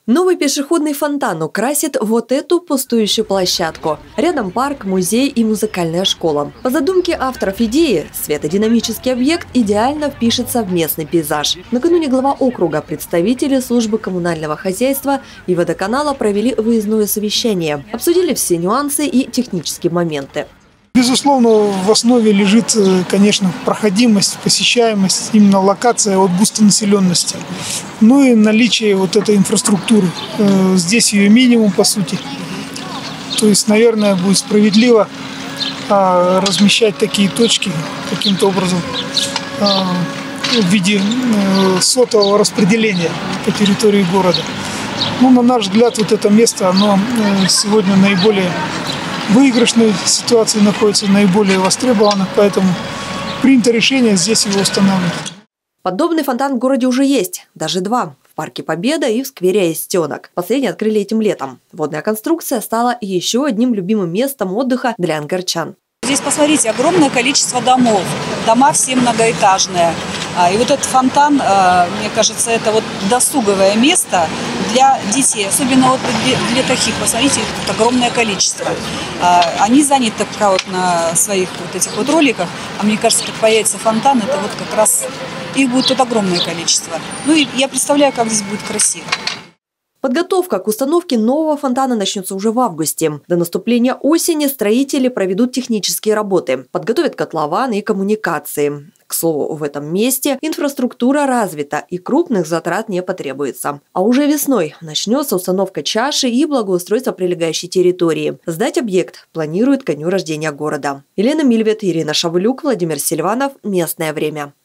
Новый пешеходный фонтан украсит вот эту пустующую площадку. Рядом парк, музей и музыкальная школа. По задумке авторов идеи, светодинамический объект идеально впишется в местный пейзаж. Накануне глава округа, представители службы коммунального хозяйства и водоканала провели выездное совещание. Обсудили все нюансы и технические моменты. Безусловно, в основе лежит, конечно, проходимость, посещаемость, именно локация от густонаселенности. Ну и наличие вот этой инфраструктуры. Здесь ее минимум, по сути. То есть, наверное, будет справедливо размещать такие точки каким-то образом в виде сотового распределения по территории города. Ну, на наш взгляд, вот это место, оно сегодня наиболее выигрышной ситуации находится, наиболее востребовано, поэтому принято решение здесь его устанавливать. Подобный фонтан в городе уже есть, даже два. В парке Победа и в сквере Аистенок. Последний открыли этим летом. Водная конструкция стала еще одним любимым местом отдыха для ангарчан. Здесь, посмотрите, огромное количество домов. Дома все многоэтажные. И вот этот фонтан, мне кажется, это вот досуговое место для детей. Особенно вот для таких, посмотрите, тут огромное количество. Они заняты пока вот на своих вот этих вот роликах. А мне кажется, как появится фонтан, это вот как раз их будет тут огромное количество. Ну и я представляю, как здесь будет красиво. Подготовка к установке нового фонтана начнется уже в августе. До наступления осени строители проведут технические работы, подготовят котлованы и коммуникации. К слову, в этом месте инфраструктура развита и крупных затрат не потребуется. А уже весной начнется установка чаши и благоустройство прилегающей территории. Сдать объект планируют ко дню рождения города. Елена Мильвет, Ирина Шавлюк, Владимир Сильванов. Местное время.